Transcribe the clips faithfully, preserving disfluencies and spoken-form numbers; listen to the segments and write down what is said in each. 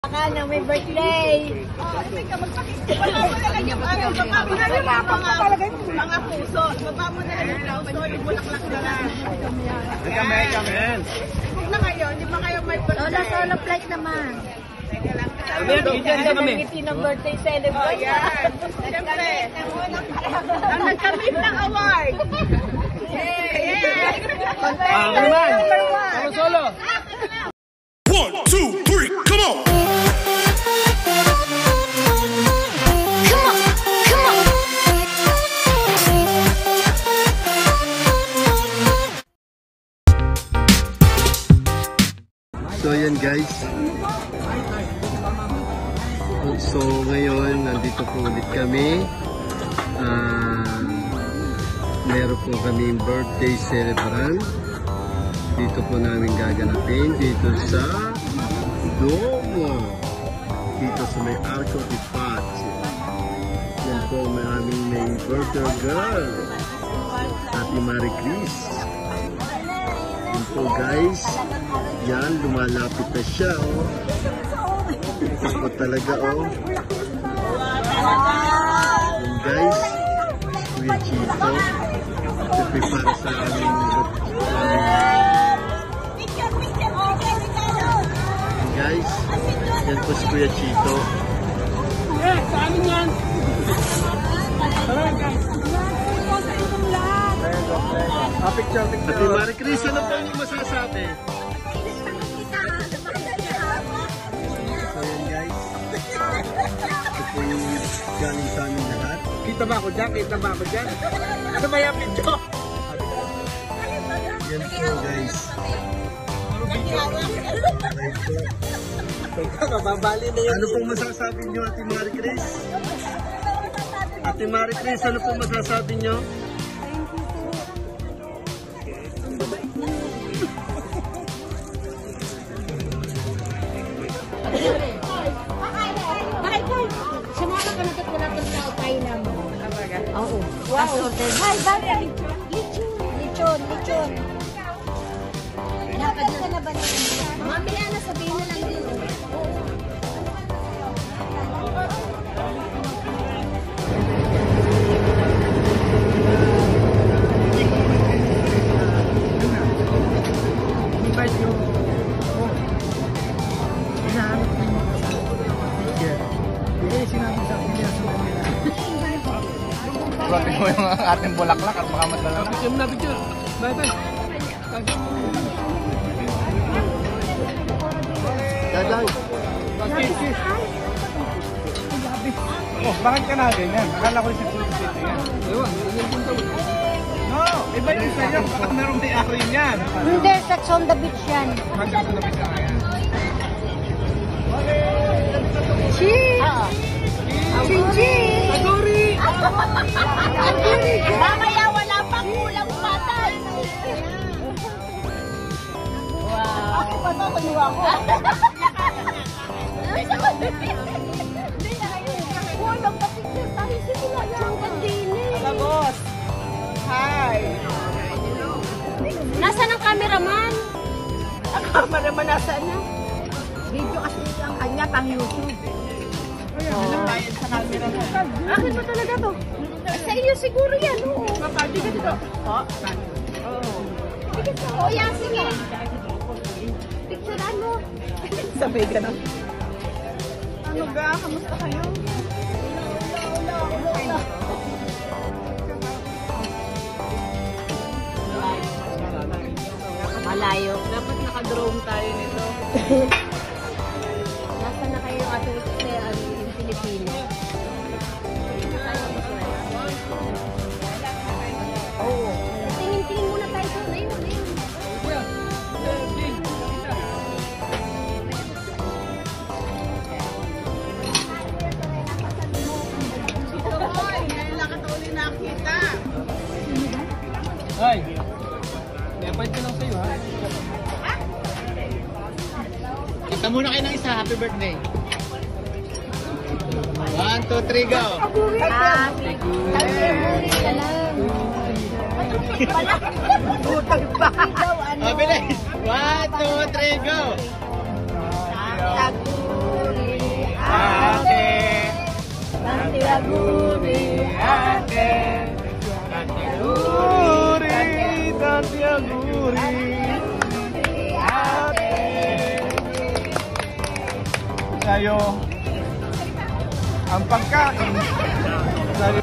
Na may birthday. Oh, teka, magpakita. Baba mo na lang yung ano, baba mo na lang yung mga, mga puso. Baba mo na lang yung puso, yung bulaklak na lang. Kami, kami. Huwag na kayo, hindi pa kayo may birthday. Solo, solo flight naman. Teka lang. Kami, bigyan ka kami. Ngiti ng birthday celebration. Oh, yan. Siyempre, ang nagkamit ng award. Yay! Ah, naman. Solo, solo. One, two, three, come on! Come on, come on. So ayan guys. So ngayon nandito po ulit kami. Uh, meron po kami birthday celebrant. Dito po namin gaganapin dito sa Duomo. Dito sa may Arco di Paz. Yan po may aming may birthday girl. Happy Merry Chris. Yan po guys. Yan, lumalapit na siya, oh. Ito po talaga, oh. Yan, guys. Kuya Chito. Ito po para sa aming... Yan, guys. Yan po si Kuya Chito. Eh, sa amin yan. Picture, picture. Ate Marie Chris, ano po yung masasabi? So yan guys. Ito po yung galing sa amin lahat. Kita ba ako dyan? Kita ba ako dyan? Ano ba yung picture? Yan po guys. Right po. Mababali na yun. Ano pong masasabi nyo Ate Marie Chris? Ate Marie Chris, ano pong masasabi nyo? Sumama ka na wala kang tao tayo naman. Oo. Wow. Hi, bagay. Lichon. Lichon, lichon. Nakad ka na ba niya? Mamaya na sabihin na lang din. Invite nyo. Hinahanap mo yung eh, sinabi sa akin niya sa kanila. Grabe mo yung ating bulaklak at baka madala. Picture mo na, picture. Bye, bye. Daday. Oh, bakit ka na ganyan? Akala ko si Pulse dito yan. Ewan, ganyan din daw. No, iba yung sa'yo. Bakit meron may ako yun yan? Hindi, sex on the beach yan. Hanggang sa labit ka yan. Cheese! Ching-ching! Sorry! Mamaya wala pang kulang patay. Wow. Ako pa ba kaniwa ko? Walang pa-picture tayo sila yung kandini. Hello, boss. Hi. Nasaan ang cameraman? Ang cameraman nasaan na? Video kasi ang kanya pang YouTube. Bayad sa camera mo. Akin ba talaga to? Sa iyo siguro yan, oo. Kapag ka dito. Oh, O yan, sige. Picturean mo. sabay ka na. Ano ga? Kamusta kayo? Malayo. Dapat naka-drone tayo nito. Nasa na kayo ating yung Pilipino? Oo. Tingin-tingin muna tayo doon. Ayun, ayun. Ngayon lang ka uli nakita. Ay! I-invite ko lang sa'yo, ha? Kita muna kayo ng isa. Happy birthday. One, two, three, go! Happy birthday ka lang. Butang pa. Oh, bilis! One, two, three, go! Taguri. Guri, ate. Tante Guri, Tante Guri, ate. Sa'yo, ang pagkain. Sa'yo.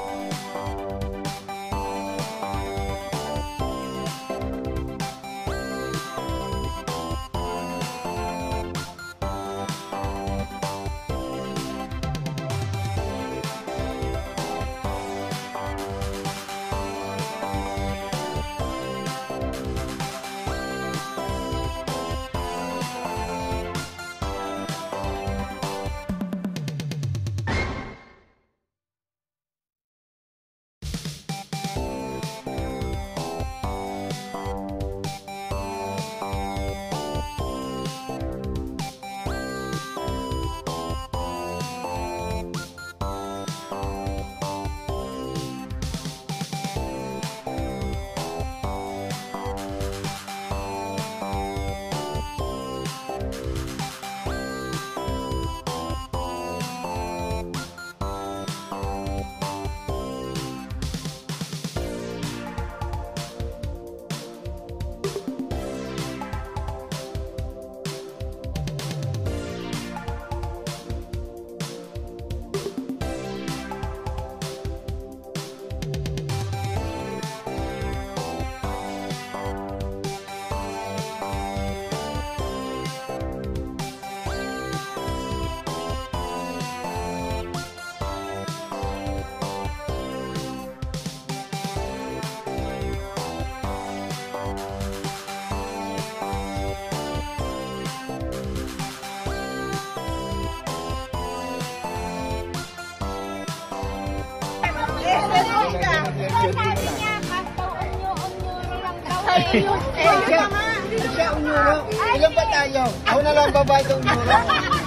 Siya unyuro. Ilan ba tayo? Ako na lang babayad ng unyuro.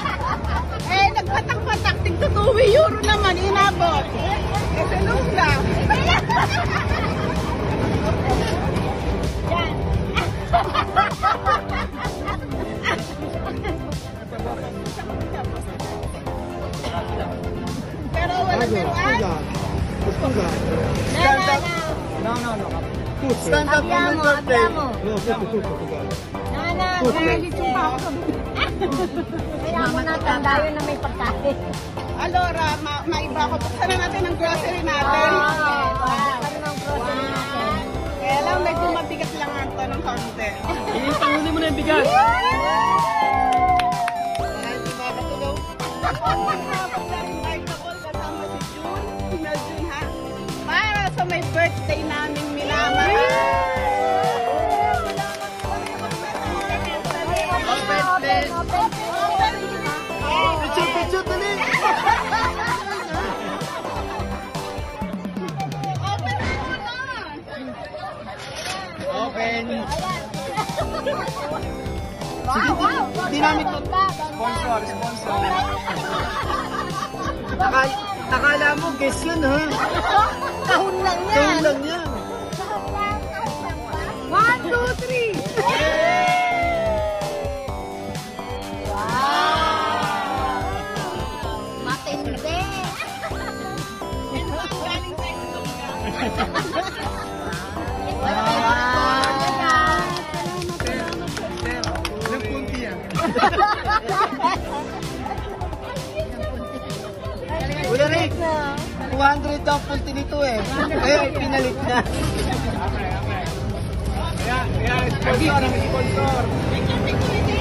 Eh, nagpatak-patak. Tigto two euro naman. Inabot. Eh, salong lang. Pero wala biruan. Stand up. No, no, no. Stand up on your birthday. Nana, nalilitsong pa ako sa buhay. Kaya mo na tanda yun na may pagkain. Alora, ma maiba ko. Buksan na natin ang grocery natin. Ano ng grocery natin? Kaya lang, medyo mabigat lang ito ng konti. Ipangunin mo na yung bigas. Kasama si June. Sina June, ha? Para sa may birthday naming minamahal. Picture, picture, dali. Open mo na! Open. Wow, wow! Hindi namin to. Sponsor, sponsor. Akala, akala mo, guess yun, ha? Kahon lang yan! Kahon lang yan. One, two, three! Wow! Matindi! Ilang punti yan? Wala rin. two hundred daw punti nito eh. Kaya pinalit na. Kaya, kaya, sponsor, sponsor.